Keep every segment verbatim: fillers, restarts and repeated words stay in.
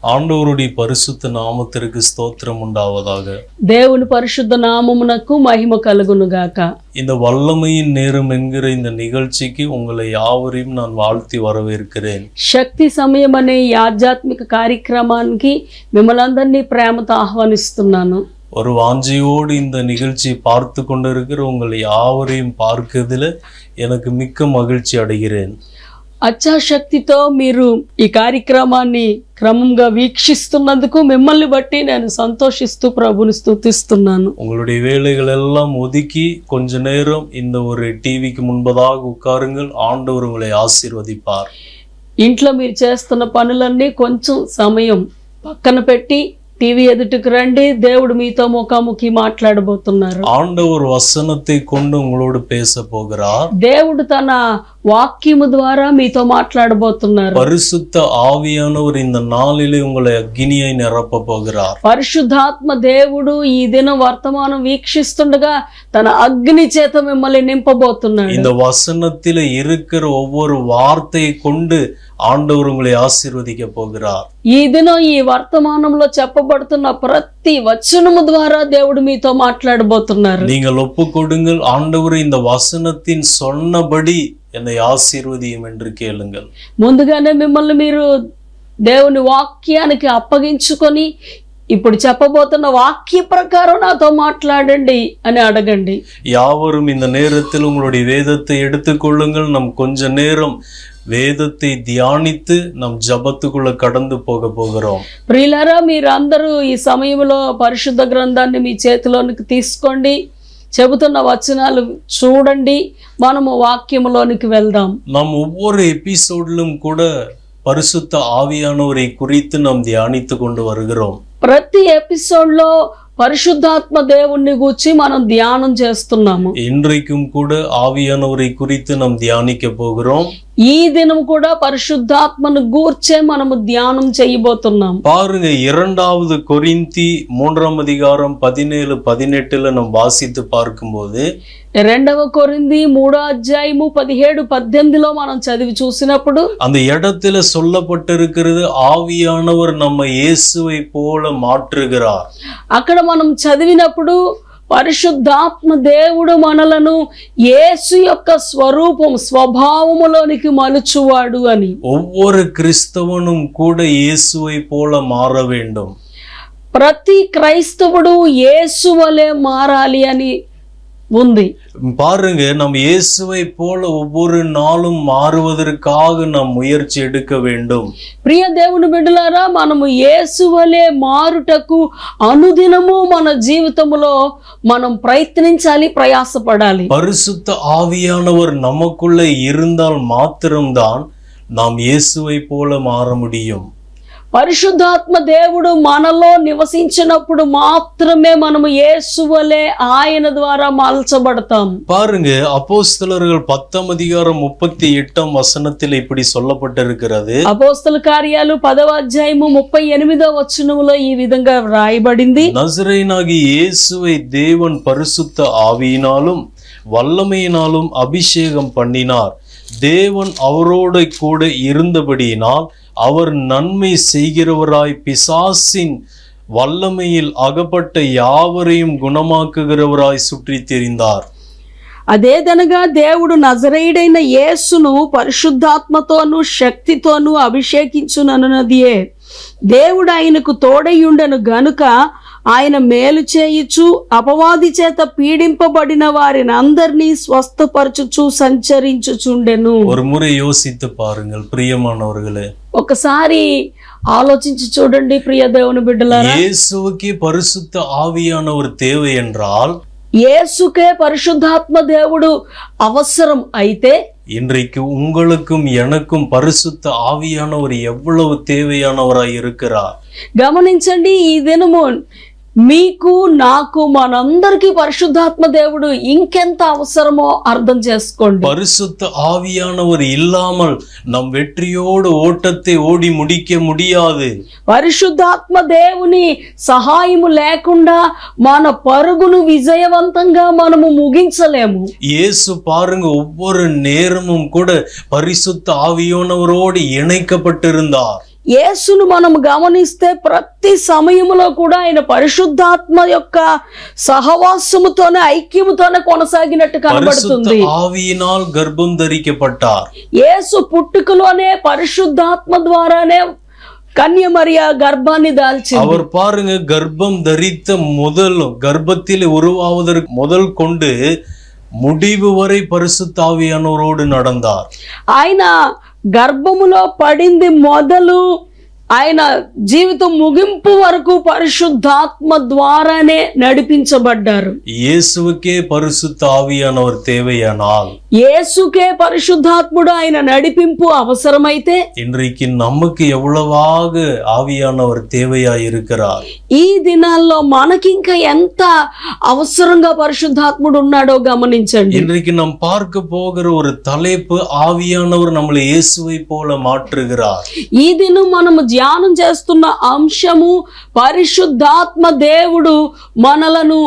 ஆண்டவருடைய பரிசுத்த நாமத்திற்கு ஸ்தோத்திரம் உண்டாவதாக. దేవుని పరిశుద్ధ నామమునకు మహిమ కలుగును గాక. இந்த வல்லமையின் நேரம் என்கிற இந்த நிகழ்ச்சிக்கு உங்களை யாவரையும் நான் வாழ்த்தி வரவேற்கிறேன். శక్తి సమయం అనే ఈ ఆధ్యాత్మిక కార్యక్రమానికి మిమ్మల్ని ప్రేమతో ఆహ్వానిస్తున్నాను. ஒரு வாஞ்சியோடு இந்த நிகழ்ச்சியை பார்த்து கொண்டிருக்கிற உங்களை யாவரையும் பார்க்கிறதுல எனக்கு மிக்க மகிழ்ச்சி அடைகிறேன். అచ్చాశక్తితో మీరు ఈ కార్యక్రమాన్ని క్రమంగా వీక్షిస్తున్నందుకు మిమ్మల్ని బట్టి నేను సంతోషిస్తూ ప్రభుని స్తుతిస్తున్నాను. உங்களுடைய வேலைகள் எல்லாம் ஒதுக்கி கொஞ்ச நேரம் இந்த ஒரு டிவிக்கு முன்பதாக உட்காருங்கள். ஆண்டவர் உங்களை ஆசீர்வதிப்பார். ఇంట్లో మీరు చేస్తున్న పనులన్నీ కొంచెం సమయం పక్కన పెట్టి టీవీ ఎదుటికి రండి. దేవుడు మీతో ముఖాముఖి మాట్లాడబోతున్నారు. ஆண்டவர் வசனத்தை கொண்டு உங்களோடு பேச போகிறார். దేవుడు తన వాక్యము ద్వారా మీతో మాట్లాడబోతున్నారు. பரிசுத்த ஆவியானவர் இந்த நாளிலே உங்களை அக்னியை நிரப்ப போகிறார். పరిశుద్ధాత్మ దేవుడు ఈ దిన వర్తమానం వీక్షిస్తుండగా తన అగ్ని చేత మిమ్మల్ని నింపబోతున్నాడు. இந்த வசனத்திலே இருக்கிற ஒவ்வொரு வார்த்தையை கொண்டு ஆண்டவர் உங்களை ஆசீர்வதிக்க போகிறார். ఈ దినం ఈ వర్తమానంలో చెప్పబడుతున్న ప్రతి వచనము ద్వారా దేవుడు మీతో మాట్లాడబోతున్నారు. நீங்கள் ஒப்புக்கொடுங்கள். ஆண்டவர் இந்த வசனத்தின் சொன்னபடி என்னை ஆசீர்வதியும் என்று கேளுங்கள். ముందుగానే మిమ్మల్ని మీరు దేవుని వాక్యానికి అప్పగించుకొని ఇప్పుడు చెప్పబోతున్న వాక్య ప్రకారం నాతో మాట్లాడండి అని అడగండి. யாவரும் இந்த நேரத்தில் உங்களுடைய வேதத்தை எடுத்துக்கொள்ளுங்கள். நம் கொஞ்ச நேரம் వేదத்தை ధ్యానిத்து నమ్ జపత్తుకుள்ள கடந்து పోగ పోగరోం. ప్రియులారా, మీరు అందరూ ఈ సమయంలో పరిశుద్ధ గ్రంథాన్ని మీ చేతిలోనికి తీసుకోండి. చెబుతున్న వచనాలు చూడండి. మనము వాక్యములోనికి వెళ్దాం. நாம் ஒவ்வொரு எபிசோடிலும் கூட பரிசுத்த ஆவியானவரை குறித்து நாம் தியானித்து கொண்டு வருகிறோம். ప్రతి ఎపిసోడ్ లో పరిశుద్ధాత్మ దేవుణ్ణి గూర్చి మనం ధ్యానం చేస్తున్నాము. இன்றைக்கும் கூட ஆவியானவரை குறித்து நாம் தியானிக்க போகிறோம். ఈ దినం కూడా పరిశుద్ధాత్మను గూర్చే మనము ధ్యానం చేయబోతున్నాం. பாருங்க, இரண்டாவது கொரிந்தி மூன்றாம் அதிகாரம் பதினேழு பதினெட்டுல நாம் வாசித்து பார்க்கும்போது, రెండవ కొరింథీ మూడో అధ్యాయము పదిహేడు పద్దెనిమిదిలో మనం చదివి చూసినప్పుడు அந்த இடத்துல சொல்லப்பட்டிருக்கிறது ஆவியானவர் நம்ம இயேசுவை போல மாற்றுகிறார். అక్కడ మనం చదివినప్పుడు పరిశుద్ధాత్మ దేవుడు మనలను యేసు యొక్క స్వరూపం స్వభావములోనికి మలుచువాడు అని. ஒவ்வொரு கிறிஸ்தவனும் கூட இயேசுவை போல மாற வேண்டும். ప్రతి క్రైస్తవుడు యేసు వలె మారాలి అని ఉంది. பாருங்க, நம்ம இயேசுவை போல ஒவ்வொரு நாளும் மாறுவதற்காக நாம் முயற்சி எடுக்க வேண்டும். ప్రియ దేవుని బిడ్డలారా, మనము యేసు వలె మారుటకు అనుదినము మన జీవితంలో మనం ప్రయత్నించాలి, ప్రయాసపడాలి. பரிசுத்த ஆவியானவர் நமக்குள்ள இருந்தால் மாத்திரம்தான் நாம் இயேசுவை போல மாற முடியும். పరిశుద్ధాత్మ దేవుడు మనలో నివసించినప్పుడు మాత్రమే మనము యేసు వలె ఆయన ద్వారా మలచబడతాం. பாருங்க, அப்போஸ்தலர்கள் பத்தாம் அதிகாரம் முப்பத்தி எட்டாம் வசனத்தில் இப்படி சொல்லப்பட்டிருக்கிறது. అపోస్తల కార్యాలు పదవ అధ్యాయము ముప్పై ఎనిమిదో వచనములో ఈ విధంగా వ్రాయబడింది. நசரேயனாகிய இயேசுவை தேவன் பரிசுத்த ஆவியினாலும் வல்லமையினாலும் அபிஷேகம் பண்ணினார். தேவன் அவரோடு கூட இருந்தபடியினால் அவர் நன்மை செய்கிறவராய் பிசாசின் வல்லமையில் அகப்பட்ட யாவரையும் குணமாக்குகிறவராய் சுற்றி திரிந்தார். అదేదనగా దేవుడు నజరేయుడైన యేసును పరిశుద్ధాత్మతోను శక్తితోను అభిషేకించునన్నదియే. దేవుడు ఆయనకు తోడయుండెను గనుక ఆయన మేలు చేయుచు అపవాది చేత పీడింపబడిన వారిని అందరినీ స్వస్థపరచుచు సంచరించుచుండెను. ஒரு முறை யோசித்து பாருங்கள் பிரியமானவர்களே. ఒకసారి ఆలోచించి చూడండి ప్రియ దేవుని బిడ్డలారా. இயேசுவுக்கு பரிசுத்த ஆவியானவர் தேவை என்றால், యేసుకే పరిశుద్ధాత్మ దేవుడు అవసరం అయితే, இன்றைக்கு உங்களுக்கும் எனக்கும் பரிசுத்த ஆவியானவர் எவ்வளவு தேவையானவராய் இருக்கிறார். గమనించండి, ఈ దినము మీకు నాకు మనందరికీ పరిశుద్ధాత్మ దేవుడు ఇంకెంత అవసరమో అర్థం చేసుకోండి. பரிசுத்த ஆவியானவர் இல்லாமல் நம் வெற்றியோடு ஓட்டத்தை ஓடி முடிக்க முடியாது. పరిశుద్ధాత్మ దేవుని సహాయము లేకుండా మన పరుగును విజయవంతంగా మనము ముగించలేము. இயேசு பாருங்க, ஒவ்வொரு நேரமும் கூட பரிசுத்த ஆவியானவரோடு இணைக்கப்பட்டிருந்தார். యేసును మనం గమనిస్తే ప్రతి సమయంలో కూడా ఆయన పరిశుద్ధాత్మ యొక్క సహవాసముతోనే ఐక్యముతోనే కొనసాగినట్టు కనబడుతుంది. ஆவியினால் கர்ப்பம் தரிக்கப்பட்டார். యేసు పుట్టుకలోనే పరిశుద్ధాత్మ ద్వారానే కన్య మరియా గర్భాన్ని దాల్చింది. அவர் பாருங்க, கர்ப்பம் தரித்த முதல் கர்ப்பத்தில் உருவாவதற்கு முதல் கொண்டு முடிவு వரை పరిశుద్ధ ఆవియానవరోடு நடந்தார். ఆయన గర్భములో పడింది మొదలు ఆయన జీవితం ముగింపు వరకు పరిశుద్ధాత్మ ద్వారానే నడిపించబడ్డారు. యేసుకే పరిశుద్ధ ఆవియానவர் தேவையானால், యేసుకే పరిశుద్ధాత్ముడు ఆయన నడిపింపు అవసరమైతే, இன்றைக்கு நமக்கு எவ்வளவாக ஆவியானவர் தேவையா இருக்கிறார். ఈ దినాల్లో మనకింకా ఎంత అవసరంగా పరిశుద్ధాత్ముడు ఉన్నాడో గమనించండి. இன்றைக்கு நாம் பார்க்க போகிற ஒரு தலைப்பு, ஆவியானவர் நம்மளை இயேசுவை போல மாற்றுகிறார். ఈ దినం మనము ధ్యానం చేస్తున్న అంశము, పరిశుద్ధాత్మ దేవుడు మనలను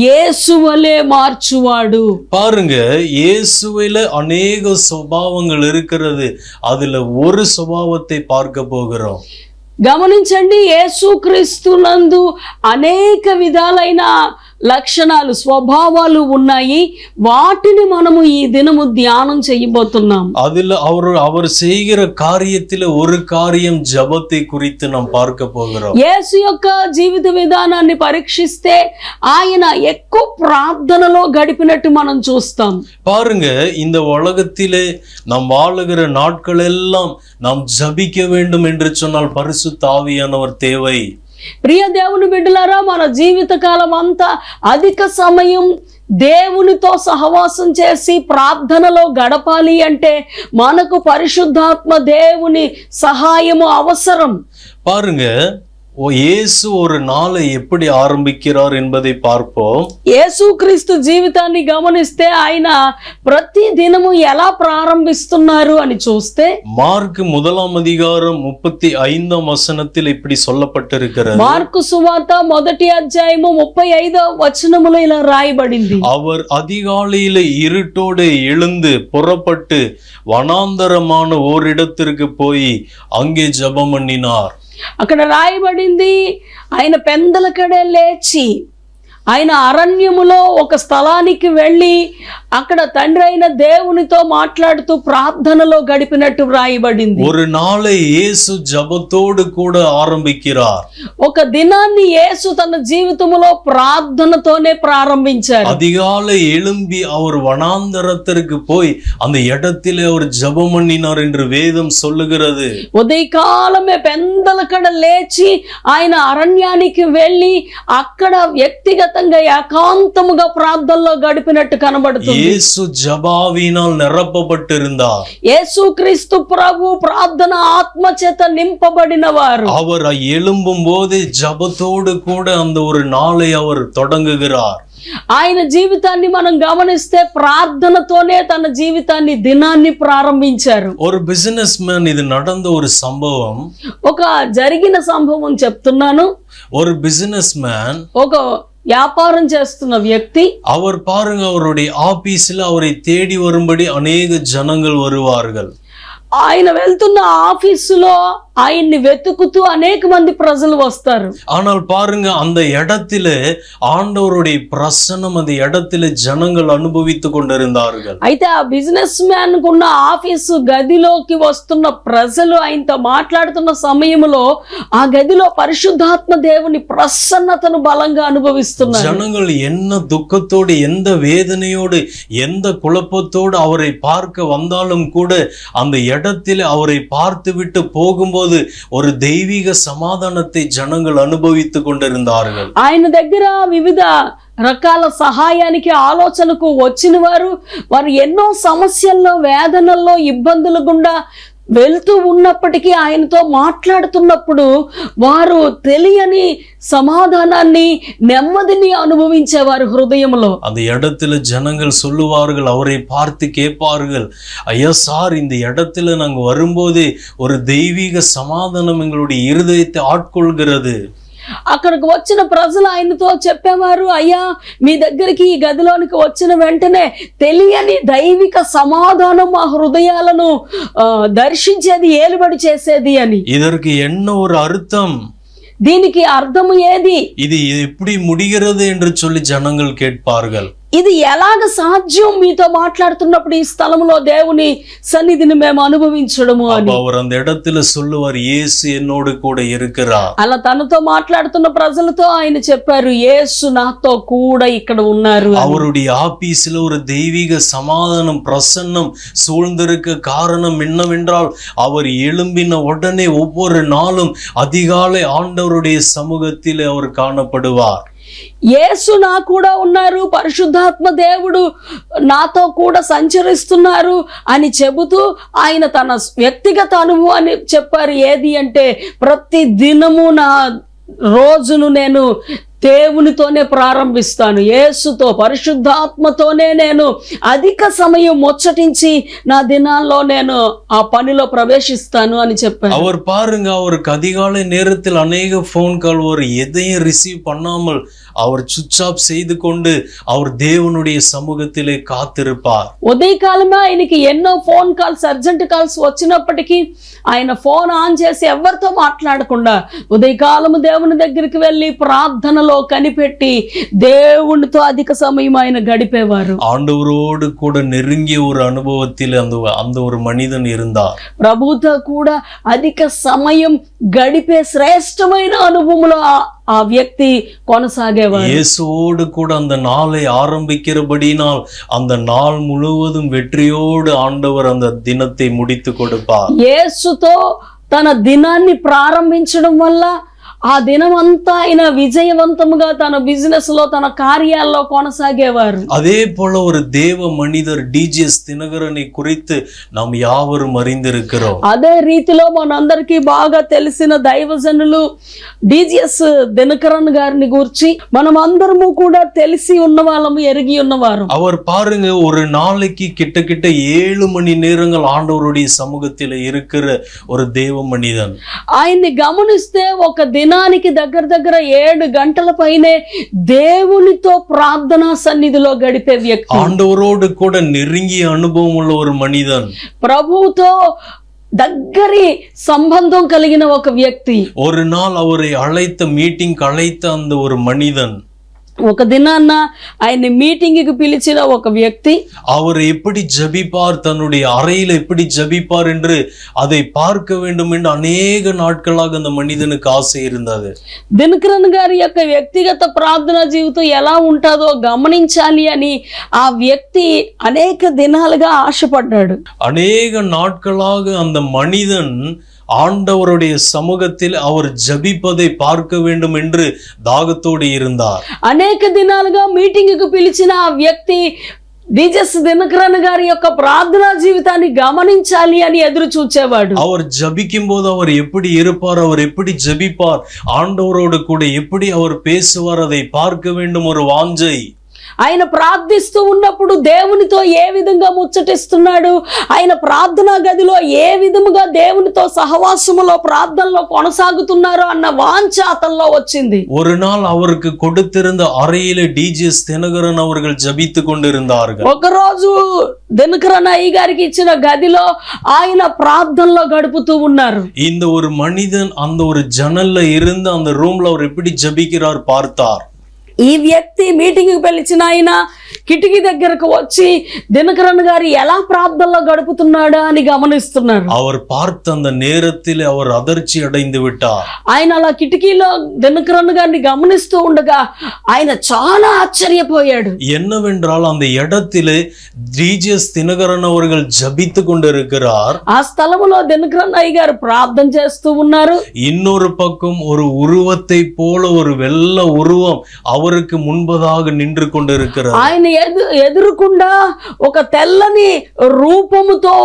యేసువలే మార్చువాడు. பாருங்க, இயேசுவில அநேக சுபாவங்கள் இருக்கிறது. அதுல ஒரு சுபாவத்தை பார்க்க போகிறோம். గమనించండి, యేసుక్రీస్తునందు అనేక విధాలైన లక్షణాలు, స్వభావాలు ఉన్నాయి. వాటిని మనము ఈ దినము ధ్యానం చేయబోతున్నాం. அதுல அவர் அவர் செய்கிற காரியத்தில ஒரு காரியம் ஜெபத்தை குறித்து நாம் பார்க்க போகிறோம். యేసు యొక్క జీవిత విధానాన్ని పరీక్షిస్తే ఆయన ఎక్కువ ప్రార్థనలో గడిపినట్టు మనం చూస్తాం. பாருங்க, இந்த உலகத்திலே நாம் வாழுகிற நாட்கள் எல்லாம் நாம் ஜபிக்க வேண்டும் என்று சொன்னால் பரிசுத்த ஆவியானவர் தேவை. ప్రియ దేవుని బిడ్డలారా, మన జీవిత కాలం అంతా అధిక సమయం దేవునితో సహవాసం చేసి ప్రార్థనలో గడపాలి అంటే మనకు పరిశుద్ధాత్మ దేవుని సహాయము అవసరం. பாருங்க, ஓ இயேசு ஒரு நாளை எப்படி ஆரம்பிக்கிறார் என்பதை பார்ப்போம். యేసుక్రీస్తు జీవితాన్ని గమనిస్తే ఆయన ప్రతి దినము ఎలా ప్రారంభిస్తున్నారు అని చూస్తే, మార్క్ முதலாம் அதிகாரம் முப்பத்தி ஐந்தாம் வசனத்தில் இப்படி சொல்லப்பட்டிருக்கிறது. మార్కు సువార్త మొదటి అధ్యాయము ముప్పై ఐదవ వచనములో ఇలా రాయబడింది. அவர் அதிகாலையில இருட்டோடு எழுந்து புறப்பட்டு வனாந்தரமான ஓரிடத்திற்கு போய் அங்கே ஜெபம் பண்ணினார். అక్కడ రాయబడింది, ఆయన పెందలకడే లేచి ఆయన అరణ్యములో ఒక స్థలానికి వెళ్ళి అక్కడ తండ్రి అయిన దేవునితో మాట్లాడుతూ ప్రార్థనలో గడిపినట్టు వ్రాయబడింది. ஒரு நாளை இயேசு ஜெபத்தோடு கூட ஆரம்பிக்கிறார். ఒక దినాన్ని యేసు తన జీవితంలో ప్రార్థనతోనే ప్రారంభించారు. அதிகாலை எழும்பி அவர் வனாந்தரத்திற்கு போய் அந்த இடத்திலே அவர் ஜெபம் பண்ணினார் என்று வேதம் சொல்லுகிறது. ఉదయకాలమే పెందలకడ లేచి ఆయన అరణ్యానికి వెళ్ళి అక్కడ వ్యక్తిగతంగా ఏకాంతముగా ప్రార్థనలో గడిపినట్టు కనబడుతుంది. இயேசு ஜெபாவினால் நிரப்பப்பட்டிருந்தார். యేసుక్రీస్తు ప్రభు ప్రార్థన ఆత్మ చేత నింపబడిన వారు. அவர் எழும்பும் போது ஜெபத்தோடு கூட அந்த ஒரு நாளை அவர் தொடங்குகிறார். ఆయన జీవితాన్ని మనం గమనిస్తే ప్రార్థనతోనే తన జీవితాన్ని దినాన్ని ప్రారంభించారు. ஒரு பிசினஸ் மேன், இது நடந்த ஒரு சம்பவம். ఒక జరిగిన సంభవం చెప్తున్నాను. ஒரு பிசினஸ் மேன், ఒక వ్యాపారం చేస్తున్న వ్యక్తి, அவர் பாருங்க, அவருடைய ஆபீஸ்ல அவரை தேடி வரும்படி அநேக ஜனங்கள் வருவார்கள். ఆయన వెళ్తున్న ఆఫీసులో ఆయన్ని వెతుకుతూ అనేక మంది ప్రజలు వస్తారు. ஆனால் பாருங்க, அந்த இடத்துல ஆண்டவருடைய பிரசன்னம் அந்த இடத்துல ஜனங்கள் அனுபவித்துக் கொண்டிருந்தார்கள். అయితే ఆ బిజినెస్ మ్యాన్ కున్న ఆఫీసు గదిలోకి వస్తున్న ప్రజలు ఆయనతో మాట్లాడుతున్న సమయంలో ఆ గదిలో పరిశుద్ధాత్మ దేవుని ప్రసన్నతను బలంగా అనుభవిస్తున్నారు. ஜனங்கள் என்ன துக்கத்தோடு, எந்த வேதனையோடு, எந்த குழப்பத்தோடு அவரை பார்க்க வந்தாலும் கூட அந்த இடத்துல அவரை பார்த்து விட்டு போகும்போது ஒரு தெய்வீக சமாதானத்தை ஜனங்கள் அனுபவித்துக் கொண்டிருந்தார்கள். ఆయన దగ్గర వివిధ రకాల సహాయానికి ఆలోచనకు వచ్చిన వారు వారు ఎన్నో సమస్యల్లో, వేదనల్లో, ఇబ్బందుల గుండా వెళ్తూ ఉన్నప్పటికీ ఆయనతో మాట్లాడుతున్నప్పుడు వారు తెలియని సమాధానాన్ని, నెమ్మదిని అనుభవించేవారు హృదయంలో. அந்த இடத்துல ஜனங்கள் சொல்லுவார்கள், அவரை பார்த்து கேட்பார்கள், ஐயா சார், இந்த இடத்துல நாங்க வரும்போது ஒரு தெய்வீக சமாதானம் எங்களுடைய இருதயத்தை ஆட்கொள்கிறது. అక్కడికి వచ్చిన ప్రజలు ఆయనతో చెప్పేవారు, అయ్యా మీ దగ్గరికి ఈ గదిలోనికి వచ్చిన వెంటనే తెలియని దైవిక సమాధానం మా హృదయాలను ఆ, దర్శించేది, ఏలుబడి చేసేది అని. இதற்கு என்ன ஒரு அர்த்தம், దీనికి అర్థము ఏది, இது எப்படி முடிகிறது என்று சொல்லி ஜனங்கள் கேட்பார்கள். ఇది ఎలాగ సాధ్యం మీతో మాట్లాడుతున్నప్పుడు ఈ స్థలంలో దేవుని సన్నిధిని మేము అనుభవించడము అని. அவர் அந்த இடத்துல சொல்லுவார், இயேசு என்னோடு கூட இருக்கிறார். అలా తనతో మాట్లాడుతున్న ప్రజలతో ఆయన చెప్పారు, యేసు నాతో కూడా ఇక్కడ ఉన్నారు. அவருடைய ஆபீஸ்ல ஒரு தெய்வீக சமாதானம் பிரசன்னம் சூழ்ந்திருக்க காரணம் என்னவென்றால், அவர் எழும்பின உடனே ஒவ்வொரு நாளும் அதிகாலை ஆண்டவருடைய சமூகத்தில் அவர் காணப்படுவார். యేసు నా కూడా ఉన్నారు, పరిశుద్ధాత్మ దేవుడు నాతో కూడా సంచరిస్తున్నారు అని చెబుతూ ఆయన తన వ్యక్తిగత అనుభవాన్ని చెప్పారు. ఏది అంటే, ప్రతి దినము నా రోజును నేను దేవునితోనే ప్రారంభిస్తాను, యేసుతో పరిశుద్ధాత్మతోనే నేను అధిక సమయం ముచ్చటించి నా దినాల్లో నేను ఆ పనిలో ప్రవేశిస్తాను అని చెప్పారు. அவர் பாருங்க, அவருக்கு அதிகாலை நேரத்தில் அநேக போன் கால் ஒரு எதையும் ரிசீவ் பண்ணாமல் அவர் சுவிட்ச் ஆஃப் செய்து கொண்டு அவர் தேவனுடைய சமூகத்திலே காத்திருப்பார். ఉదయకాలమే ఆయనకి ఎన్నో ఫోన్ కాల్స్, అర్జెంట్ కాల్స్ వచ్చినప్పటికీ ఆయన ఫోన్ ఆన్ చేసి ఎవరితో మాట్లాడకుండా ఉదయకాలము దేవుని దగ్గరికి వెళ్ళి ప్రార్థనలో కనిపెట్టి దేవునితో అధిక సమయం ఆయన గడిపేవారు. ஆண்டவரோடு கூட நெருங்கிய ஒரு அனுபவத்தில் அந்த அந்த ஒரு மனிதன் இருந்தார். ప్రభుతో కూడా అధిక సమయం గడిపే శ్రేష్టమైన అనుభవంలో ఆ వ్యక్తి కొనసాగేవారు. இயேசுவோடு கூட அந்த நாளை ஆரம்பிக்கிறபடினால் அந்த நாள் முழுவதும் வெற்றியோடு ஆண்டவர் அந்த தினத்தை முடித்து கொடுப்பார். యేసుతో తన దినాన్ని ప్రారంభించడం వల్ల ఆ దినం అంతా ఆయన విజయవంతముగా తన బిజినెస్ లో తన కార్యాల్లో కొనసాగేవారు. அதே போல ஒரு தேவ மனிதர் டிஜிஎஸ் தினகரனை குறித்து நாம் யாவரும் அறிந்திருக்கிறோம். అదే రీతిలో మనందరికీ బాగా తెలిసిన దైవజనులు డిజిఎస్ దినకరన్ గారిని గురించి మనం అందరము కూడా తెలిసి ఉన్న వాళ్ళము, ఎరిగి ఉన్నవారు. அவர் பாருங்க, ஒரு நாளைக்கு கிட்ட கிட்ட ஏழு மணி நேரங்கள் ஆண்டவருடைய சமூகத்தில் இருக்கிற ஒரு தேவ மனிதன். ఆయన్ని గమనిస్తే ఒక దినానికి దగ్గర దగ్గర ఏడు గంటల పైనే దేవునితో ప్రార్థనా సన్నిధిలో గడిపే వ్యక్తి, ஆண்டவரோடு கூட நெருங்கிய அனுபవం உள்ள ஒரு மனிதன், ప్రభువుతో దగ్గరి సంబంధం కలిగిన ఒక వ్యక్తి. ஒரு நாள் அவரை அழைத்த மீட்டிங் அழைத்த அந்த ஒரு மனிதன், ఒక దినాన్న ఆయన్ని మీటింగ్ కి పిలిచిన ఒక వ్యక్తి, அவர் எப்படி ஜபிப்பார், தன்னுடைய அறையில் எப்படி ஜபிப்பார் என்று அதை பார்க்க வேண்டும் என்று அநேக நாட்களாக அந்த மனிதனுக்கு ஆசை இருந்தது. దినకరన్ గారి యొక్క వ్యక్తిగత ప్రార్థనా జీవితం ఎలా ఉంటుందో గమనించాలి అని ఆ వ్యక్తి అనేక దినాలుగా ఆశపడ్డాడు. அநேக நாட்களாக அந்த மனிதன் ஆண்டவருடைய சமூகத்தில் அவர் ஜபிப்பதை பார்க்க வேண்டும் என்று தாகத்தோடு இருந்தார். అనేక దినాలుగా మీటింగ్ కు పిలిచిన ఆ వ్యక్తి డిజెస్ దినకరన్ గారి యొక్క ప్రార్థనా జీవితాన్ని గమనించాలి అని ఎదురు చూచేవాడు. அவர் ஜபிக்கும் போது அவர் எப்படி இருப்பார், அவர் எப்படி ஜபிப்பார், ஆண்டவரோடு கூட எப்படி அவர் பேசுவார், அதை பார்க்க வேண்டும் ஒரு வாஞ்சை. ఆయన ప్రార్థిస్తూ ఉన్నప్పుడు దేవునితో ఏ విధంగా ముచ్చటిస్తున్నాడు, ఆయన ప్రార్థనా గదిలో ఏ విధముగా దేవునితో సహవాసములో ప్రార్థనలో కొనసాగుతున్నారో అన్న వాంఛ అతనిలో వచ్చింది. ஒரு நாள் அவருக்கு கொடுத்திருந்த அறையிலே டிஜிஎஸ் தினகரன் அவர்கள் ஜபித்து கொண்டிருந்தார்கள். ఒక రోజు దినకరన్ అయ్య గారికి ఇచ్చిన గదిలో ఆయన ప్రార్థనలో గడుపుతూ ఉన్నారు. இந்த ஒரு மனிதன் அந்த ஒரு ஜன்னல்ல இருந்து அந்த ரூம்ல அவர் எப்படி ஜபிக்கிறார் பார்த்தார். ఈ వ్యక్తి మీటింగ్ పిలిచిన ఆయన కిటికీ దగ్గరకు వచ్చి దినకరన్ గారు ఎలా ప్రార్థనలో గడుపుతున్నాడా అని గమనిస్తున్నారు. அவர் பார்த்த அந்த நேரத்தில் அவர் அதிர்ச்சி அடைந்து விட்டார். ఆయన అలా కిటికీలో దినకరన్ గారిని గమనిస్తూ ఉండగా ఆయన చాలా ఆశ్చర్యపోయాడు. என்னவென்றால் அந்த இடத்திலே டிஜிஎஸ் தினகரன் அவர்கள் ஜபித்து கொண்டிருக்கிறார். ఆ స్థలములో దినకరన్ అయ్య గారు ప్రార్థన చేస్తూ ఉన్నారు. இன்னொரு பக்கம் ஒரு உருவத்தை போல ஒரு வெள்ள உருவம் அவருக்கு முன்பதாக நின்று கொண்டிருக்கிறார். ఆయన ఎదు ఎదురుకుండా ఒక తెల్లని రూపముతో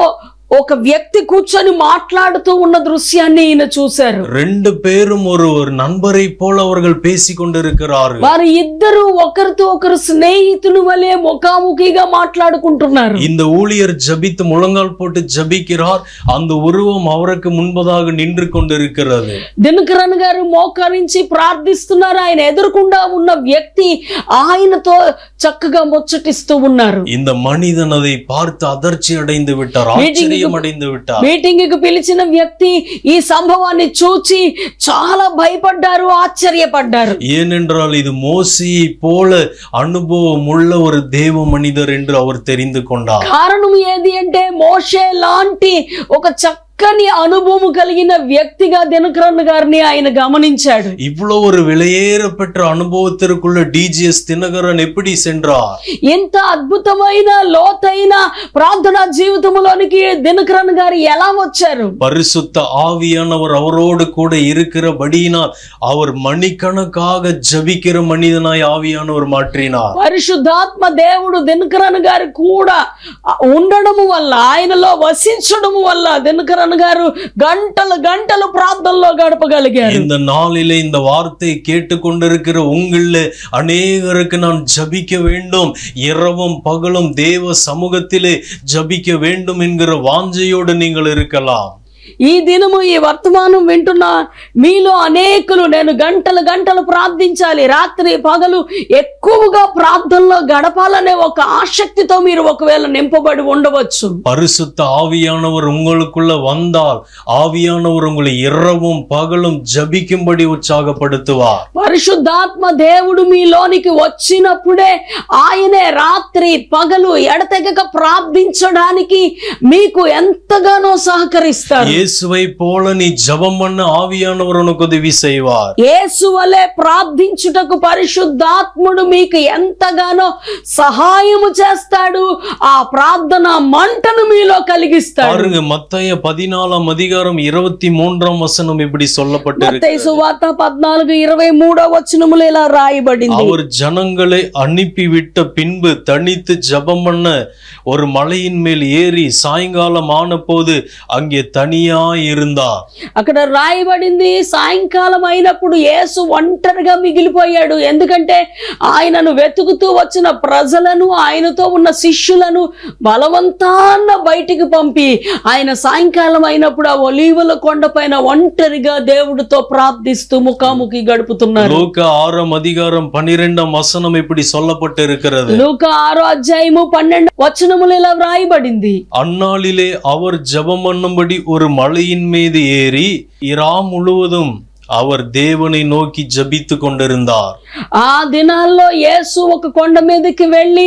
ఒక వ్యక్తి కూర్చొని మాట్లాడుతూ ఉన్న దృశ్యాన్ని ఈయన చూశారు. ரெண்டு பேரும் ஒரு ஒரு நண்பரை போல அவர்கள் பேசிக் கொண்டிருக்கிறார்கள். వారు ఇద్దరు ఒకరితో ఒకరు స్నేహితులు వలె ముఖాముఖిగా మాట్లాడుకుంటున్నారు. இந்த ஊழியர் ஜபித்து முழங்கால் போட்டு ஜபிக்கிறார். அந்த உருவம் அவருக்கு முன்பதாக நின்று கொண்டிருக்கிறது. దినకరన్ గారు మోకరించి ప్రార్థిస్తున్నారు. ఆయన ఎదురుకుండా ఉన్న వ్యక్తి ఆయనతో చక్కగా ముచ్చటిస్తూ ఉన్నారు. இந்த மனிதன் அதை பார்த்து அதிர்ச்சி அடைந்து விட்டார், ஆச்சரியம் அடைந்து விட்டார். మీటింగ్ కి పిలిచిన వ్యక్తి ఈ సంభవాన్ని చూచి చాలా భయపడ్డారు, ఆశ్చర్యపడ్డారు. ஏனென்றால் இது மோசேயை போல அனுபவம் உள்ள ஒரு தேவ மனிதர் என்று அவர் தெரிந்து கொண்டார். కారణం ఏది అంటే మోషే లాంటి ఒక చక్క చక్కని అనుభవం కలిగిన వ్యక్తిగా దినకరన్ గారిని ఆయన గమనించాడు. இவ்வளவு ஒரு விலையேறப்பெற்ற அனுபவத்திற்குள்ள டிஜிஎஸ் தினகரன் எப்படி சென்றார்? ఎంత అద్భుతమైన లోతైన ప్రార్థనా జీవితంలోనికి దినకరన్ గారు ఎలా వచ్చారు? பரிசுத்த ஆவியானவர் அவரோடு கூட இருக்கிறபடியினால் அவர் மணிக்கணக்காக ஜபிக்கிற மனிதனாய் ஆவியானவர் மாற்றினார். పరిశుద్ధాత్మ దేవుడు దినకరన్ గారు కూడా ఉండడం వల్ల, ఆయనలో వసించడం వల్ల దినకరన్ గారు గంటలు గంటలు ప్రార్థనలో గడపగలిగారు. இந்த நாளிலே இந்த வார்த்தை கேட்டுக்கொண்டிருக்கிற உங்களிலே அநேகருக்கு நான் ஜபிக்க வேண்டும், இரவும் பகலும் தேவ சமூகத்திலே ஜபிக்க வேண்டும் என்கிற வாஞ்சையோடு நீங்கள் இருக்கலாம். ఈ దినము ఈ వర్తమానం వింటున్న మీలో అనేకులు నేను గంటలు గంటలు ప్రార్థించాలి, రాత్రి పగలు ఎక్కువగా ప్రార్థనలో గడపాలనే ఒక ఆసక్తితో మీరు ఒకవేళ నింపబడి ఉండవచ్చు. பரிசுத்த ஆவியானவர் உங்களுக்குள்ள வந்தால் ஆவியானவர் உங்களை இரவும் பகலும் ஜபிக்கும்படி உற்சாகப்படுத்துவார். పరిశుద్ధాత్మ దేవుడు మీలోనికి వచ్చినప్పుడే ఆయనే రాత్రి పగలు ఎడతెగక ప్రార్థించడానికి మీకు ఎంతగానో సహకరిస్తారు. இயேசுவை போல நீ ஜெபம் பண்ண ஆவியானவர் உனக்கு உதவி செய்வார். యేసు వలె ప్రార్థించుటకు పరిశుద్ధాత్ముడు మీకు ఎంతగానో సహాయము చేస్తాడు. ఆ ప్రార్థన మంటను మీలో కలిగిస్తాడు. பாருங்க, மத்தேயு பதினாலாம் அதிகாரம் இருபத்தி மூன்றாம் வசனம் இப்படி சொல்லப்பட்டிருக்கு. మత్తయి సువార్త పద్నాలుగు ఇరవై మూడో వచనములో ఇలా రాయబడింది. அவர் ஜனங்களை அனுப்பி விட்ட பின்பு தனித்து ஜெபம் பண்ண ஒரு மலையின் மேல் ஏறி சாயங்காலம் ஆன போது அங்கே தனியா இருந்தார். అక్కడ రాయబడింది, సాయంకాలం అయినప్పుడు యేసు ఒంటరిగా మిగిలిపోయాడు. ఎందుకంటే ఆయనను వెతుకుతూ వచ్చిన ప్రజలను, ఆయనతో ఉన్న శిష్యులను బలవంతాన్న బయటికి పంపి ఆయన సాయంకాలం అయినప్పుడు ఆ ఒలీవల కొండపైన ఒంటరిగా దేవుడితో ప్రార్థిస్తూ ముఖాముఖి గడుపుతున్నారు. லூக்கா ஆறாம் அதிகாரம் பன்னிரெண்டாம் வசனம் இப்படி சொல்லப்பட்டிருக்கிறது. లూకా ఆరో అధ్యాయము పన్నెండు వచనములు ఇలా వ్రాయబడింది. அந்நாளிலே அவர் ஜெபம் பண்ணும்படி ஒரு மலையின் மீது ஏறி இரா முழுவதும் அவர் தேவனை நோக்கி ஜபித்து கொண்டிருந்தார். ఆ దినాల్లో యేసు ఒక కొండ మీదకి వెళ్ళి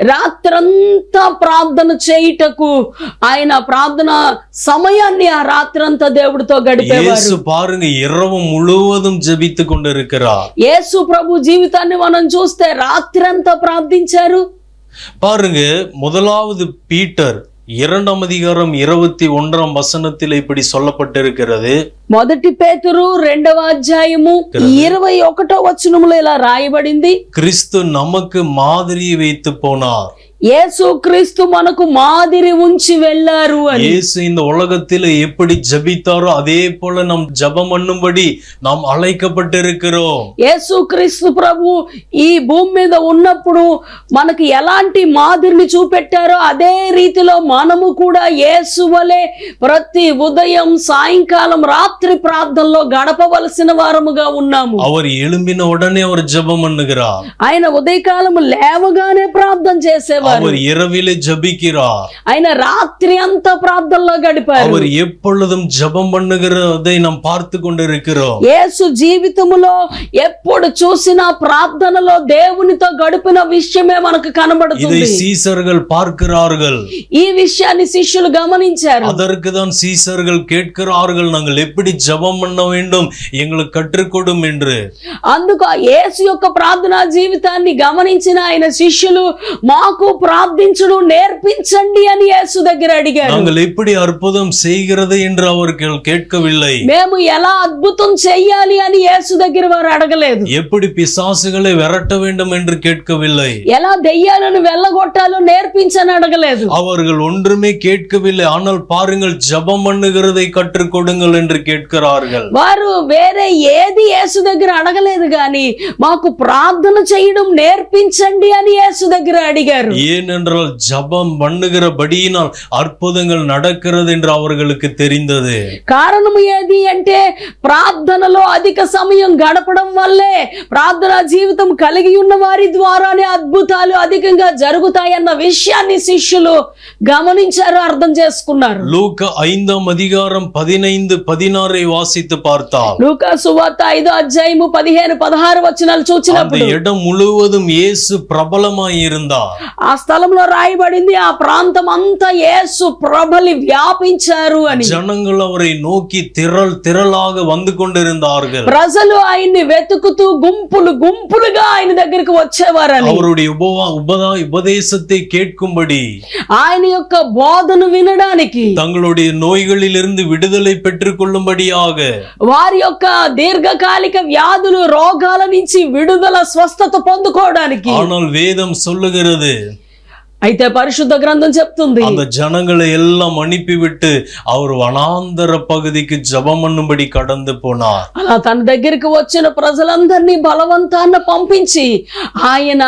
రాత్రంతా ప్రార్థన చేయుటకు ఆయన ప్రార్థన సమయాన్ని ఆ రాత్రంతా దేవుడితో గడిపేవారు. యేసు பாருங்க, இரவு முழுவதும் ஜபித்து கொண்டிருக்கிறார். యేసు ప్రభు జీవితాన్ని మనం చూస్తే రాత్రంతా ప్రార్థించారు. பாருங்க, முதலாவது பீட்டர் இரண்டாம் அதிகாரம் இருபத்தி ஒன்றாம் வசனத்தில் இப்படி சொல்லப்பட்டிருக்கிறது. మొదటి పేతురు రెండవ అధ్యాయము ఇరవై ఒకటో వచనములో ఇలా రాయబడింది, கிறிஸ்து நமக்கு மாதிரி வைத்து போனார். యేసు క్రీస్తు మనకు మాదిరి ఉంచి వెళ్ళారు అని. இயேசு இந்த உலகத்தில் எப்படி ஜபித்தாரோ அதே போல நாம் ஜெபம் பண்ணும்படி நாம் அழைக்கப்பட்டிருக்கிறோம். యేసు క్రీస్తు ప్రభు ఈ భూమి మీద ఉన్నప్పుడు మనకు ఎలాంటి మాదిరిని చూపెట్టారో అదే రీతిలో మనము కూడా యేసు వలె ప్రతి ఉదయం సాయంకాలం రాత్రి ప్రార్థనలో గడపవలసిన వారముగా ఉన్నాము. அவர் எழும்பின உடனே அவர் ஜெபம் பண்ணுகிறார். ఆయన ఉదయకాలం లేవగానే ప్రార్థన చేసేవారు. அவர் இரவிலே ஜபிக்கிறார். ఆయన రాత్రి అంతా ప్రార్థనలో గడిపారు. அவர் எப்பொழுதும் ஜெபம் பண்ணுகிறதை நாம் பார்த்து கொண்டிருக்கிறோம். యేసు జీవితములో ఎప్పుడు చూసినా ప్రార్థనలో దేవునితో గడిపిన విషయమే మనకు இதை కనబడుతుంది. சீசர்கள் பார்க்கிறார்கள். ఈ విషయాన్ని శిష్యులు గమనించారు. அதற்கு தான் சீசர்கள் கேட்கிறார்கள், நாங்கள் எப்படி ஜெபம் பண்ண வேண்டும், எங்களுக்கு கற்றுக்கொடும் என்று. అందుకు యేసు యొక్క ప్రార్థనా జీవితాన్ని గమనించిన ఆయన శిష్యులు, మాకు ప్రార్థించడం నేర్పించండి అని యేసు దగ్గర అడిగారు. நாங்கள் எப்படி அற்புதம் செய்கிறது என்று அவர்கள் கேட்கவில்லை. మేము ఎలా అద్భుతం చెయ్యాలి అని యేసు దగ్గర వారు అడగలేదు. எப்படி பிசாசுகளை விரட்ட வேண்டும் என்று கேட்கவில்லை. ఎలా దెయ్యాలను వెళ్ళగొట్టాలో నేర్పించని అడగలేదు. அவர்கள் ஒன்றுமே கேட்கவில்லை. ஆனால் பாருங்கள், ஜெபம் பண்ணுகிறதை கற்றுக் கொடுங்கள் என்று கேட்கிறார்கள். వారు వేరే ఏది యేసు దగ్గర అడగలేదు గాని మాకు ప్రార్థన చేయడం నేర్పించండి అని యేసు దగ్గర అడిగారు. ஏனென்றால் ஜெபம் பண்ணுகிறபடியினால் அற்புதங்கள் நடக்கிறது என்று அவர்களுக்கு தெரிந்தது. కారణం ఏది అంటే ప్రార్థనలో అధిక సమయం గడపడం వల్లే, ప్రార్థనా జీవితం కలిగి ఉన్న వారి ద్వారానే అద్భుతాలు అధికంగా జరుగుతాయన్న విషయాన్ని శిష్యులు గమనించారు, అర్థం చేసుకున్నారు. லூக்கா ஐந்தாம் அதிகாரம் பதினைந்து பதினாறை வாசித்து பார்த்தால், లూకా సువార్త ఐదో అధ్యాయము పదిహేను పదహారు వచనాలు చూచినప్పుడు அந்த இடம் முழுவதும் இயேசு பிரபலமாய் இருந்தார். ఆ స్థలంలో రాయబడింది ఆ ప్రాంతం అంతా యేసు ప్రబలి వ్యాపించారు అని. ஜனங்கள் அவரை நோக்கி திரள் திரளாக வந்து கொண்டிருந்தார்கள். ప్రజలు ఆయన్ని వెతుకుతూ గుంపులు గుంపులుగా ఆయన దగ్గరికి వచ్చేవారని, அவருடைய உபவா உபதா உபதேசத்தை கேட்கும்படி, ఆయన యొక్క బోధను వినడానికి, தங்களுடைய நோய்களில் இருந்து விடுதலை பெற்றுக் கொள்ளும்படியாக, వారి యొక్క దీర్ఘకాలిక వ్యాధులు రోగాల నుంచి విడుదల స్వస్థత పొందుకోవడానికి. ஆனால் வேதம் சொல்லுகிறது, అయితే పరిశుద్ధ గ్రంథం చెప్తుంది, அந்த ஜனங்களை எல்லாம் அனுப்பிவிட்டு அவர் வனாந்தர பகுதிக்கு ஜெபம் பண்ணும்படி கடந்து போனார். అలా తన దగ్గరికి వచ్చిన ప్రజలందరినీ బలవంతాన్ని పంపించి ఆయన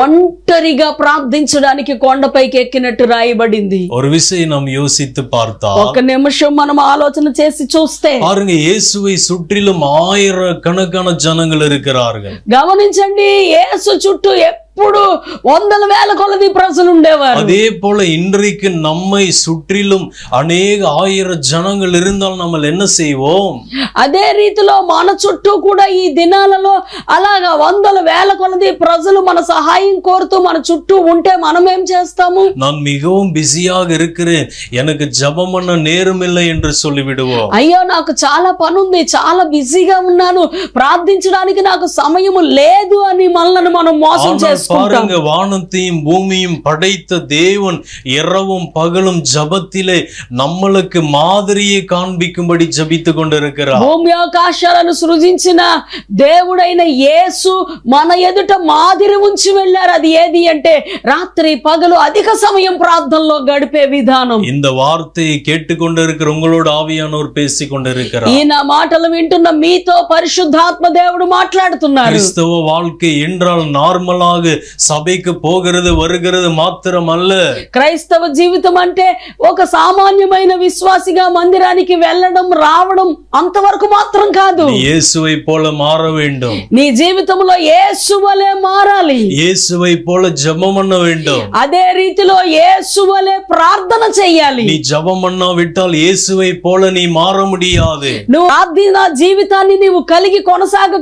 ఒంటరిగా ప్రార్థించడానికి కొండపైకి ఎక్కినట్టు రాయబడింది. ஒரு விஷயம் நாம் யோசித்து பார்த்தால், ఒక నిమిషం మనం ఆలోచన చేసి చూస్తే பாருங்க, இயேசுவை சுற்றிலும் ஆயிரக்கணக்கான ஜனங்கள் இருக்கிறார்கள். గమనించండి, యేసు చుట్టూ ఎప్పుడు వందల వేల కొలది ప్రజలు ఉండేవారు. அதே போல இன்றைக்கு நம்மை சுற்றிலும் அநேக ஆயிரம் ஜனங்கள் இருந்தால் நம்ம என்ன செய்வோம்? అదే రీతిలో మన చుట్టూ కూడా ఈ దినాలలో అలాగా వందల వేల కొలది ప్రజలు మన సహాయం కోరుతూ మన చుట్టూ ఉంటే మనం ఏం చేస్తాము? நான் மிகவும் பிஸியாக இருக்கிறேன், எனக்கு ஜெபம் பண்ண நேரம் இல்லை என்று சொல்லிவிடுவோம். అయ్యో నాకు చాలా పని ఉంది, చాలా బిజీగా ఉన్నాను, ప్రార్థించడానికి నాకు సమయం లేదు అని మనల్ని మనం మోసం చేసుకుంటాం. பாருங்க, வானத்தையும் பூமியும் படைத்த தேவன் இரவும் பகலும் ஜபத்திலே நம்மளுக்கு மாதிரியை காண்பிக்கும்படி ஜபித்து கொண்டிருக்கிறார். భూమి ఆకాశాలను సృజించిన దేవుడైన యేసు మన ఎదుట మాదిరి ఉంచి వెళ్ళారు. అది ఏది అంటే రాత్రి పగలు అధిక సమయం ప్రార్థనలో గడిపే విధానం. இந்த வார்த்தையை கேட்டுக்கொண்டிருக்கிற உங்களோட ஆவியானவர் பேசிக் கொண்டிருக்கிறார். ఈ నా మాటలు వింటున్న మీతో పరిశుద్ధాత్మ దేవుడు మాట్లాడుతున్నారు. கிறிஸ்தவ வாழ்க்கை என்றால் நார்மலாக సభకు పోகிறது வருகிறது మాత్రం అల్ల. క్రైస్తవ జీవితం అంటే ఒక సామాన్యమైన విశ్వాసిగా మందిరానికి వెళ్ళడం రావడం అంతవరకు మాత్రం కాదు. యేసువై పోల మార வேண்டும். నీ జీవితంలో యేసు వలె మారాలి. యేసువై పోల జపం பண்ண வேண்டும். అదే రీతిలో యేసు వలె ప్రార్థన చేయాలి. நீ ஜபம் பண்ணாவிட்டால் இயேசுவை போல நீ மாற முடியாது. నువ్వు ప్రార్థన జీవితాన్ని నీవు కలిగి కొనసాగక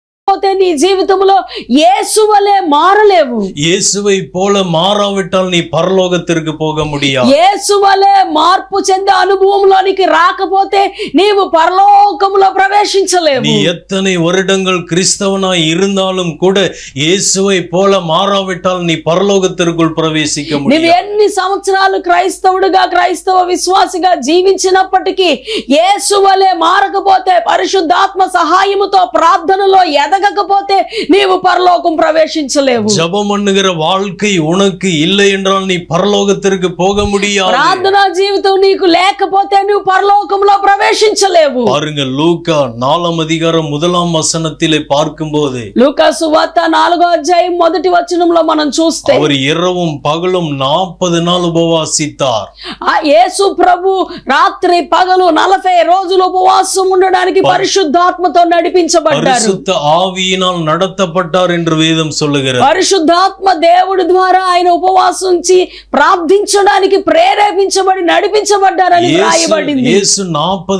నీ జీవితంలో యేసు వలె మారలేవు. యేసువై పోల మారావిட்டால் நீ పరలోకத்திற்கு போக முடியாது. యేసు వలె మార్పు చెందే అనుభవంలోనికి రాకపోతే నీవు పరలోకములో ప్రవేశించలేవు. நீ எத்தனை வருடங்கள் கிறிஸ்தவனாய் இருந்தாலும் கூட இயேசுவை போல மாறாவிட்டால் நீ பரலோகத்திற்குள் பிரவேசிக்க முடியாது. నీవు ఎన్ని సంవత్సరాలు క్రైస్తవుడిగా క్రైస్తవ విశ్వాసిగా జీవించినప్పటికీ యేసు వలె మారకపోతే, పరిశుద్ధాత్మ సహాయముతో ప్రార్థనలో ఎదగకపోతే నీవు పరలోకం ప్రవేశించలేవు. ஜெபம் பண்ணுகிற வாழ்க்கை உனக்கு இல்லை என்றால் நீ பரலோகத்திற்கு போக முடியாது. ప్రార్థనా జీవితం నీకు లేకపోతే నువ్వు పరలోకంలో ప్రవేశించలేవు. பாருங்க, லூக்கா நாலாம் அதிகாரம் முதலாம் வசனத்திலே பார்க்கும்போது, లూకా సువార్త నాలుగో అధ్యాయం మొదటి వచనంలో మనం చూస్తే, அவர் இரவும் பகலும் நாற்பது நாள் உபவாசித்தார். ఆ యేసు ప్రభు రాత్రి పగలు నలభై రోజులు ఉపవాసం ఉండడానికి పరిశుద్ధాత్మతో నడిపించబడ్డారు. పరిశుద్ధ ఆవిயினால் நடத்தப்பட்டார் என்று வேதம் சொல்லுகிறது. పరిశుద్ధాత్మ దేవుడి ద్వారా ఆయన ఉపవాసించి ప్రార్థించడానికి ప్రేరేపించబడి నడిపించబడ్డారని రాయబడింది. యేసు నాற்பது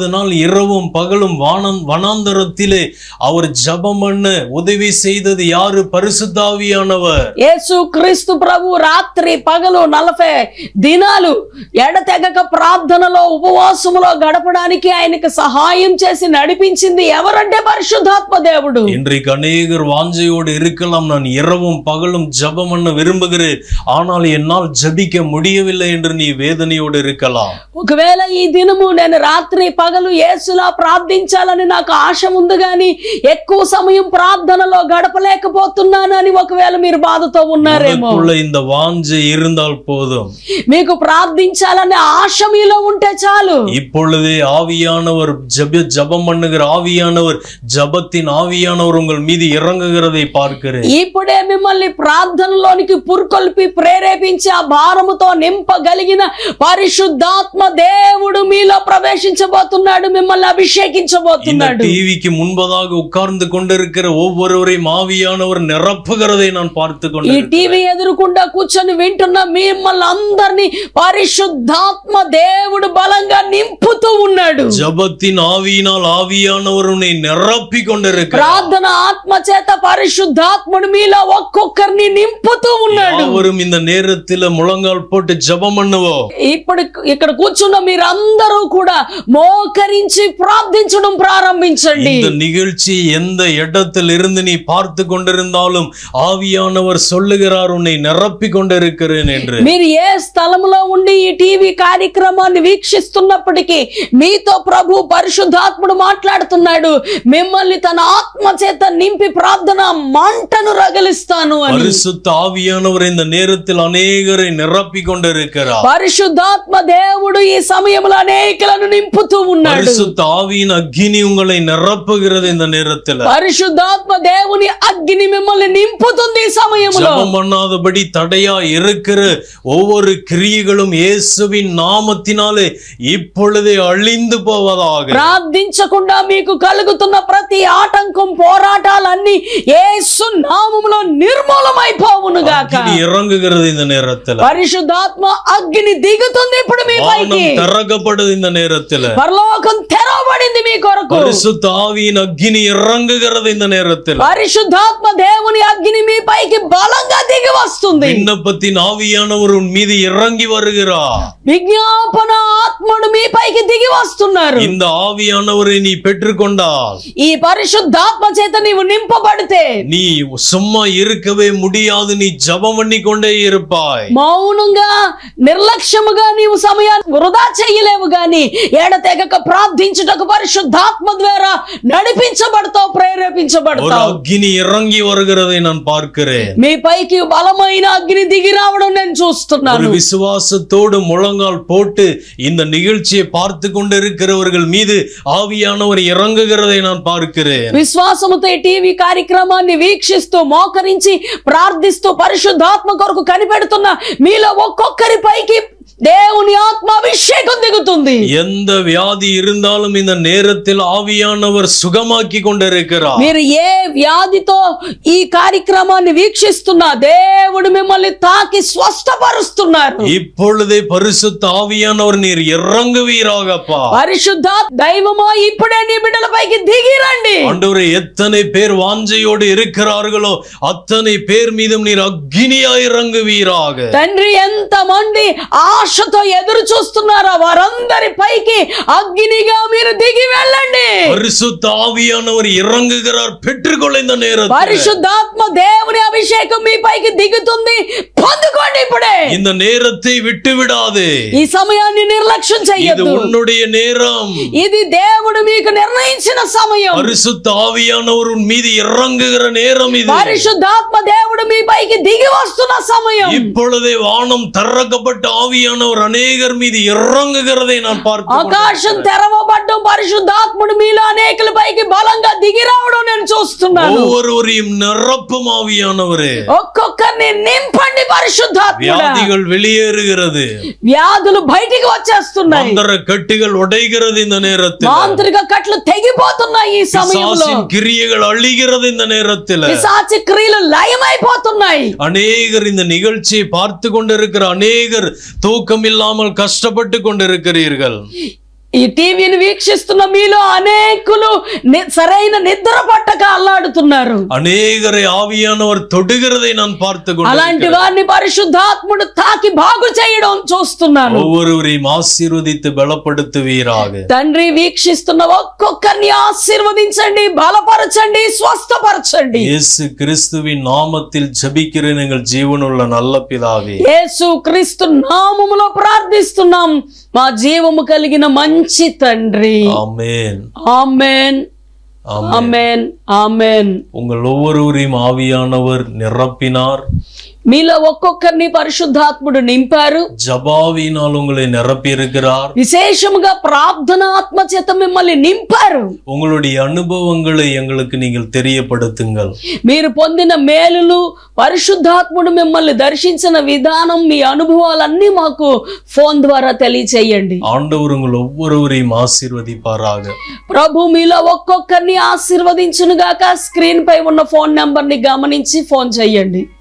நாற்பது நாள் இரவும் பகலும் வானம் வனாந்தரத்திலே அவர் ஜெபம் பண்ண உதவி செய்தது யாரு? பரிசுத்தாவியானவர். యేసు క్రీస్తు ప్రభు రాత్రి పగలు నలభై దినాలు ఎడతెగక ప్రార్థనలో ఉపవాసములో గడపడానికి ఆయనకు సహాయం చేసి నడిపించింది ఎవరంటే పరిశుద్ధాత్మ దేవుడు. இன்றைக்கு அநேகர் வாஞ்சையோடு இருக்கலாம், நான் இரவும் பகலும் ஜெபம் பண்ண விரும்புகிறேன், ஆனால் என்னால் ஜெபிக்க முடியவில்லை என்று நீ வேதனையோடு இருக்கலாம். ఒకవేళ ఈ దినము నేను రాత్రి పగలు యేసులా ప్రార్థించాలని నాకు ఆశ ఉంది గాని ఎక్కువ సమయం ప్రార్థనలో గడపలేకపోతున్నాను అని ఒకవేళ మీరు బాధతో ఉన్నారేమో. இந்த வாஞ்சை இருந்தால் போதும், మీకు ప్రార్థించాలనే ఆశ మీలో ఉంటే చాలు. இப்பொழுதே ஆவியானவர் ஜெப ஜெபம் பண்ணுகிற ஆவியானவர், ஜெபத்தின் ஆவியானவர் உங்கள் மீது இறங்குகிறதை பார்க்கிறேன். ఇప్పుడే మిమ్మల్ని ప్రార్థనలోనికి పురుకొల్పి ప్రేరేపించి ఆ భారముతో నింపగలిగిన పరిశుద్ధాత్మ దేవుడు మీలో ప్రవేశించబోతున్నాడు, మిమ్మల్ని అభిషేకించబోతున్నాడు. டிவிக்கு முன்பதாக உட்கார்ந்து கொண்டிருக்கிற ஒவ்வொருவரையும் ஆவியானவர் நிரப்புகிறதை நான் பார்த்து ఈ கொண்டிருக்கிறேன். టీవీ ఎదురుకుండా కూర్చొని వింటున్న మిమ్మల్ని అందరినీ పరిశుద్ధాత్మ దేవుడు బలంగా నింపుతూ ఉన్నాడు. ஜெபத்தின் ஆவியினால் ஆவியானவர் உன்னை நிரப்பி கொண்டிருக்கிறார். ప్రార్థన ఆత్మ చేత పరిశుద్ధాత్ముడు మీలో ఒక్కొక్కరిని నింపుతూ ఉన్నాడు. யாவரும் இந்த நேரத்தில் முழங்கால் போட்டு ஜெபம் பண்ணுவோம். ఇప్పుడు ఇక్కడ కూర్చున్న మీరందరూ కూడా మోకరించి ప్రార్థించడం ప్రారంభించండి. இந்த நிகழ்ச்சி எந்த இடத்தில் இருந்து நீ பார்த்து கொண்டிருந்தாலும் ஆவியானவர் சொல்லுகிறார், உன்னை நிரப்பி கொண்டிருக்கிறேன் என்று. మీరు ఏ స్థలంలో ఉండి ఈ టీవీ కార్యక్రమాన్ని వీక్షిస్తున్నప్పటికీ మీతో ప్రభు పరిశుద్ధాత్ముడు మాట్లాడుతున్నాడు, మిమ్మల్ని తన ఆత్మ చేత నింపి ప్రార్థన మంటను రగిలిస్తాను అని. பரிசுத்த ஆவியானவர் இந்த நேரத்தில் அநேகரை நிரப்பி கொண்டிருக்கிறார். పరిశుద్ధాత్మ దేవుడు ఈ సమయంలో అనేకులను నింపుతూ ఉన్నాడు. பரிசுத்த ஆவியின் அக்கினி உங்களை நிரப்புகிறது இந்த நேரத்தில். పరిశుద్ధాత్మ దేవుని అగ్ని మిమ్మల్ని నింపుతుంది ఈ సమయంలో. ஜெபம் பண்ணாதபடி தடையா இருக்கிற ஒவ்வொரு கிரியைகளும் இயேசுவின் நாமத்தினாலே இப்பொழுதே அழிந்து போவதாக. ప్రార్థించకుండా మీకు కలుగుతున్న ప్రతి ఆటంకం పోరాటాలన్నీ యేసు నామములో నిర్మూలమైపోవును గాక. அக்கினி இறங்குகிறது இந்த நேரத்தில். పరిశుద్ధాత్మ అగ్ని దిగుతుంది ఇప్పుడు మీ పైకి. வானம் திறக்கப்படுது இந்த நேரத்தில். పరలోకం తెరవబడింది మీ కొరకు. பரிசுத்த ஆவியின் அக்கினி இறங்குகிறது இந்த நேரத்தில். పరిశుద్ధాత్మ దేవుని అగ్ని మీ పైకి బలంగా దిగి వస్తుంది. விண்ணப்பத்தின் ஆவியானவர் உன் மீது இறங்கி வருகிறார். విజ్ఞాపన ఆత్ముడు మీ పైకి దిగి వస్తున్నారు. இந்த ஆவியானவரை நீ பெற்றுக்கொண்டால், ఈ పరిశుద్ధాత్మ చేత నీవు నింపబడితే நீ சும்மா இருக்கவே முடியாது, நீ ஜெபம் பண்ணி கொண்டே இருப்பாய். మౌనంగా నిర్లక్ష్యముగా నీవు సమయాన్ని వృధా చేయలేవు గాని ఎడతెగక ప్రార్థించుటకు పరిశుద్ధాత్మ ద్వారా నడిపించబడతావు, ஒரு ప్రేరేపించబడతావు. அக்கினி இறங்கி வருகிறதை நான் பார்க்கிறேன். మీ పైకి బలమైన అగ్ని దిగి రావడం నేను ஒரு చూస్తున్నాను. விசுவாசத்தோடு முழங்கால் போட்டு இந்த நிகழ்ச்சியை பார்த்து கொண்டிருக்கிறவர்கள் மீது ஆவியானவர் இறங்குகிறதை நான் பார்க்கிறேன். విశ్వాసముతో ఈ టీవీ కార్యక్రమాన్ని వీక్షిస్తూ మోకరించి ప్రార్థిస్తూ పరిశుద్ధాత్మ కొరకు కనిపెడుతున్న మీలో ఒక్కొక్కరి పైకి దేవుని ఆత్మ అభిషేకం దిగుతుంది. எந்த வியாதி இருந்தாலும் இந்த நேரத்தில் ஆவியானவர் சுகமாக்கி கொண்டிருக்கிறார். మీరు ఏ వ్యాధితో ఈ కార్యక్రమాన్ని వీక్షిస్తున్నా దేవుడు మిమ్మల్ని తాకి స్వస్థపరుస్తున్నారు. இப்பொழுதே பரிசுத்த ஆவியானவர் நீர் இறங்குவீராகப்பா. పరిశుద్ధ దైవమా ఇప్పుడే నీ బిడ్డల పైకి దిగి రండి. ஆண்டவரே, எத்தனை பேர் வாஞ்சையோடு இருக்கிறார்களோ அத்தனை பேர் மீதும் நீர் அக்கினியாய் இறங்குவீராக. తండ్రి ఎంత మంది ఆశతో ఎదురు చూస్తున్నారో వారందరి పైకి అగ్నిగా మీరు దిగి వెళ్ళండి. பரிசுத்த ஆவியானவர் இறங்குகிறார், பெற்றுக்கொள்ள இந்த நேரத்தில். పరిశుద్ధాత్మ దేవుని అభిషేకం మీ పైకి దిగుతుంది, పొందుకోండి ఇప్పుడే. இந்த நேரத்தை விட்டு விடாதே. ఈ సమయాన్ని నిర్లక్ష్యం இது చేయొద్దు. உன்னுடைய நேரம். ఇది దేవుడు మీకు నిర్ణయించిన సమయం. பரிசுத்த ஆவியானவர் உன் மீது இறங்குகிற நேரம் இது. పరిశుద్ధాత్మ దేవుడు మీ పైకి దిగి వస్తున్న సమయం. இப்பொழுதே வானம் திறக்கப்பட்ட ஆவியானவர் அநேகர் மீது இறங்குகிறதை நான் பார்க்கிறேன். ఆకాశం తెరవబడ్డం పరిశుద్ధాత్ముడు మీలో అనేకుల పైకి బలంగా దిగి రావడం నేను చూస్తున్నాను. ஒவ்வொருவரையும் நிரப்பும் ஆவியானவரே. ఒక్కొక్కరిని నింపండి పరిశుద్ధాత్ముడా. வியாதிகள் வெளியேறுகிறது, వ్యాధులు బయటికి వచ్చేస్తున్నాయి. மந்திர கட்டுகள் உடைகிறது இந்த நேரத்தில். మాంత్రిక కట్లు తెగిపోతున్నాయి ఈ సమయంలో. பிசாசின் கிரியைகள் அழிகிறது இந்த நேரத்தில். పిశాచి క్రియలు లయమైపోతున్నాయి. அநேகர் இந்த நிகழ்ச்சியை பார்த்து கொண்டிருக்கிற அநேகர் தூக்கம் இல்லாமல் கஷ்டப்பட்டு கொண்டிருக்கிறீர்கள். ఈ టీవీని వీక్షిస్తున్న మీలో అనేకులు ని- సరైన నిద్ర పట్టక అల్లాడుతున్నారు. அநேகரை ஆவியானவர் தொடுகிறதை நான் பார்த்து అలాంటి கொண்டிருக்கிறேன். వారిని పరిశుద్ధాత్ముడు తాకి బాగు చేయడం చూస్తున్నాను. ஒவ்வொருவரையும் ஆசீர்வதித்து பலப்படுத்துவீராக. తండ్రి, వీక్షిస్తున్న ఒక్కొక్కరిని ఆశీర్వదించండి, బలపరచండి, స్వస్థపరచండి. இயேசு கிறிஸ்துவின் நாமத்தில் ஜெபிக்கிறேன் எங்கள் ஜீவனுள்ள நல்ல பிதாவே. యేసు క్రీస్తు నామములో ప్రార్థిస్తున్నాం మా జీవము కలిగిన మంచి తండ్రి. ஆமென். ఆమేన్, ஆமென். ఆమేన్, ఆమేన్. உங்கள் ஒவ்வொருவரையும் ஆவியானவர் நிரப்பினார். మీలో ఒక్కొక్కరిని పరిశుద్ధాత్ముడు నింపారు. ஜபாவினால் உங்களை நிரப்பி இருக்கிறார். విశేషముగా ప్రార్థన ఆత్మ చేత మిమ్మల్ని నింపారు. உங்களுடைய அனுபவங்களை எங்களுக்கு நீங்கள் தெரியப்படுத்துங்கள். మీరు పొందిన మేలులు, పరిశుద్ధాత్ముడు మిమ్మల్ని దర్శించిన విధానం, మీ అనుభవాలన్నీ మాకు ఫోన్ ద్వారా తెలియచేయండి. ஆண்டவர் உங்கள் ஒவ்வொருவரையும் ஆசீர்வதிப்பாராக. ప్రభు మీలో ఒక్కొక్కరిని ఆశీర్వదించునుగాక. స్క్రీన్ పై ఉన్న ఫోన్ నంబర్ ని గమనించి ఫోన్ చేయండి.